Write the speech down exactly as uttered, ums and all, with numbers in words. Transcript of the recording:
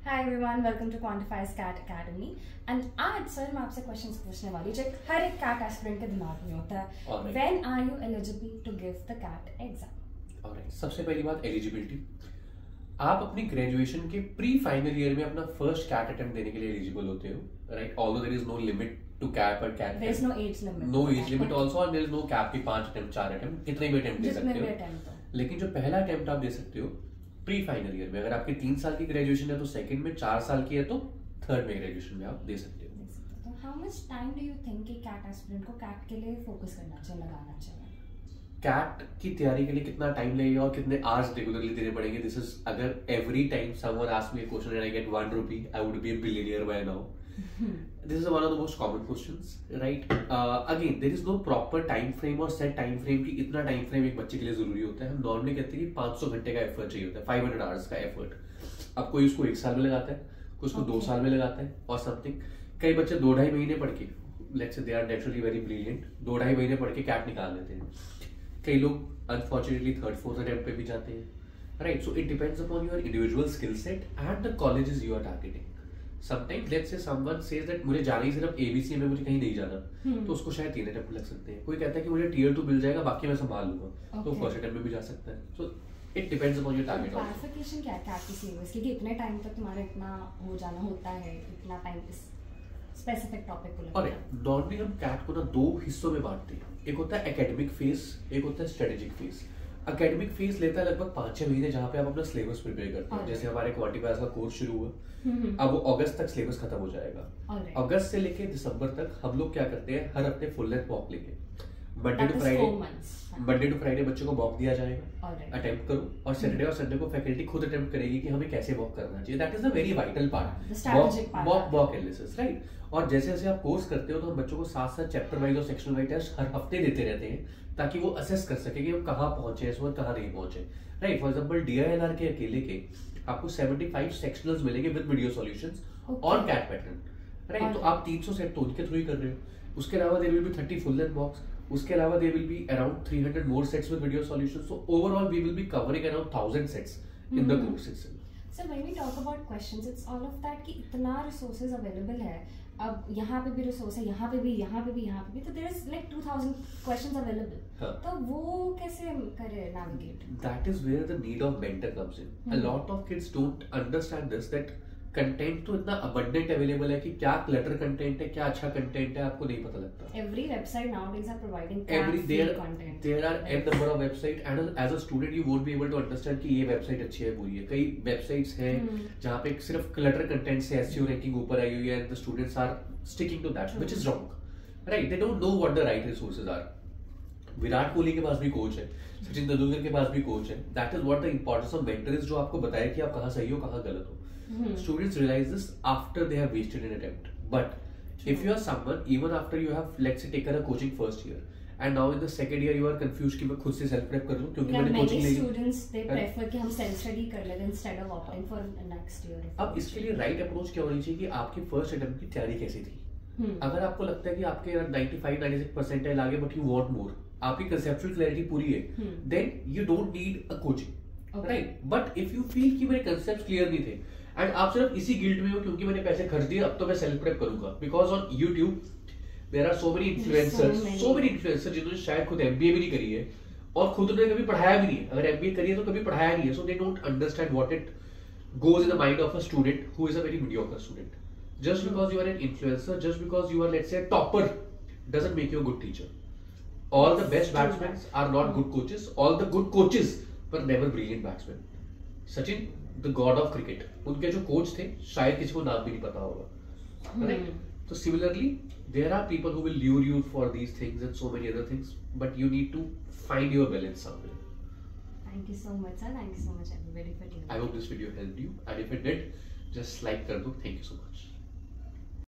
Hi everyone, welcome to Quantify's Cat Academy. And आज sir मैं आपसे क्वेश्चंस पूछने वाली जो हर एक कैट एस्पिरेंट के दिमाग में होता है. When are you eligible to give the cat exam? Alright, सबसे पहली बात एलिजिबिलिटी. आप अपनी ग्रेजुएशन के प्री फाइनल ईयर में अपना फर्स्ट कैट अटेम्प्ट देने के लिए एलिजिबल होते हो, right? Although there is no limit to cap और CAT. There is no age limit. No age limit also, and there is no cap की पांच अटेम्प्ट चार अटेम्प्ट कितने भी अटेम्प्ट दे सकते हो. लेकिन जो पहला अटेम्प्ट आप दे सकते हो प्री फाइनल ईयर में, अगर आपकी तीन साल की ग्रेजुएशन है तो सेकंड में, चार साल की है तो थर्ड में ग्रेजुएशन में आप दे सकते हो. तो how much time do you think कि कैट एस्पिरेंट को कैट के लिए फोकस करना चाहिए, लगाना चाहिए? कैट की तैयारी के लिए कितना टाइम लगेगा और कितने आवर्स रेगुलरली देने पड़ेंगे? दिस इज, अगर every time someone asks me a question and I get one rupee, I would be a billionaire by now. This is one of the most common questions, right? Uh, again, there is no proper time frame और set time frame कि इतना time frame एक बच्चे के लिए जरूरी होता है. हम नॉर्मली कहते हैं कि पाँच सौ घंटे का एफर्ट चाहिए होता है, पाँच सौ आवर्स का एफर्ट. अब कोई उसको एक साल में लगाता है, कोई उसको okay. दो साल में लगाता है और समथिंग. कई बच्चे दो ढाई महीने पढ़ के, let's say they are naturally very brilliant, दो ढाई महीने पढ़ के कैट निकाल लेते हैं. कई लोग अनफॉर्चुनेटली थर्ड फोर्थ अटेम्प्ट पे भी जाते हैं, right? So it depends upon your individual skill set and the colleges you are targeting. Sometimes let's say someone says that मुझे जाना ही सिर्फ एबीसी में, मुझे कहीं नहीं जाना, hmm. तो उसको शायद तीन अटेम्प्ट लग सकते हैं. कोई कहता है कि मुझे टीयर टू मिल जाएगा, बाकी मैं संभाल लूंगा, okay. तो फर्स्ट अटेम्प्ट में भी जा सकता है. So it depends upon your target. Classification क्या है कैट की सिलेबस की कि इतने टाइम तक तुम्हारा इतना हो जाना होता है, इतना टाइम इस स्पेसिफिक टॉपिक को लगता है? नॉर्मली हम कैट को ना दो हिस्सों में बांटते हैं. एक होता है एकेडमिक फेज, एक होता है स्ट्रेटेजिक फेज. एकेडमिक फेज लेता है लगभग पाँच छह महीने, जहाँ पे आप अपना सिलेबस प्रिपेयर करते हैं. जैसे हमारे क्वांटिफायर्स का कोर्स शुरू हुआ, अब वो अगस्त तक सिलेबस खत्म हो जाएगा. अगस्त से लेके दिसंबर तक हम लोग क्या करते हैं, हर हफ्ते फुल लेंथ मॉक लेंगे. Monday to Friday Monday to Friday बच्चों को मॉक दिया जाएगा, अटेम्प्ट करो, और सैटरडे और संडे को फैकल्टी खुद अटेम्प्ट करेगी कि हमें कैसे मॉक करना चाहिए. That is a very vital part, mock mock analysis, right? और जैसे जैसे आप कोर्स करते हो तो हम बच्चों को साथ साथ चैप्टर वाइज और सेक्शन वाइज टेस्ट हर हफ्ते देते रहते हैं, ताकि वो असेस कर सके कि हम कहाँ पहुंचे इस वक्त, कहाँ नहीं पहुंचे, राइट? फॉर एग्जांपल डीआईएनआर के अकेले के आपको पचहत्तर सेक्शनल्स मिलेंगे with video solutions on CAT pattern, right? तो आप तीन सौ सेट तो उनके थ्रू ही कर रहे हो. उसके अलावा there will be thirty full length mocks. उसके अलावा there will be around three hundred more sets with video solutions. So overall we will be covering around one thousand sets in the course itself. So when we talk about questions, it's all of that कि इतना resources available है. अब यहाँ पे भी resource है, यहाँ पे भी, यहाँ पे भी, यहाँ पे भी, तो there is like two thousand questions available. हाँ. तो वो कैसे करे navigate? That is where the need of mentor comes in. Hmm. A lot of kids don't understand this, that content तो इतना abundant available है कि क्या clutter कंटेंट है, क्या अच्छा कंटेंट है, आपको नहीं पता लगता. Every website nowadays are providing every there content. There are n number of website, and as a student you won't be able to understand कि ये वेबसाइट अच्छी है बुरी है. कई वेबसाइट्स हैं hmm. जहाँ पे सिर्फ clutter कंटेंट से एसईओ रैंकिंग ऊपर आई हुई है, and the students are sticking to that, which is wrong, right? They don't know what the right resources are. Virat Kohli के पास भी कोच है, सचिन तेंदुलकर के पास भी कोच है. That is what the importance of mentor is, जो आपको बताए कि आप कहाँ सही हो, कहाँ गलत हो. Hmm. Students realize this after they have wasted an attempt. But True. if you are someone, even after you have, let's say, taken a coaching first year, and now in the second year you are confused कि मैं खुद से self prep कर लूँ क्योंकि मैंने coaching Lee. Students they prefer कि हम self study कर लें instead of opting for next year. अब इसके लिए right approach क्या होनी चाहिए कि आपकी first attempt की तैयारी कैसी थी. hmm. अगर आपको लगता है कि आपके ninety-five ninety-six percentile आगे but you want more, आपकी conceptual clarity पूरी है, hmm. then you don't need a coaching, okay. right? But if you feel कि मेरे concepts clear नहीं थे, एंड आप सिर्फ इसी गिल्ट में हो क्योंकि मैंने पैसे खर्च दिए, अब तो मैं सेल्फ प्रेप करूंगा, because on YouTube there are so many influencers, so many influencers जिन्होंने शायद खुद एमबीए भी नहीं करी है और खुद ने कभी पढ़ाया भी नहीं है. अगर एमबीए करी है तो कभी पढ़ाया नहीं है. So they don't understand what it goes in the mind of a student who is a very mediocre student. Just because you are an influencer, just because you are let's say topper, doesn't make you a good teacher. All the best batsmen are not good coaches. All the good coaches were never brilliant batsmen. Sachin the god of cricket, उनके जो coach थे शायद किसी को नाम भी नहीं पता होगा, राइट? तो similarly there are people who will lure you for these things and so many other things, but you need to find your balance somewhere. Thank you so much sir, thank you so much everybody for tuning. I hope this video helped you, and if it did just like कर दो. थैंक you so much.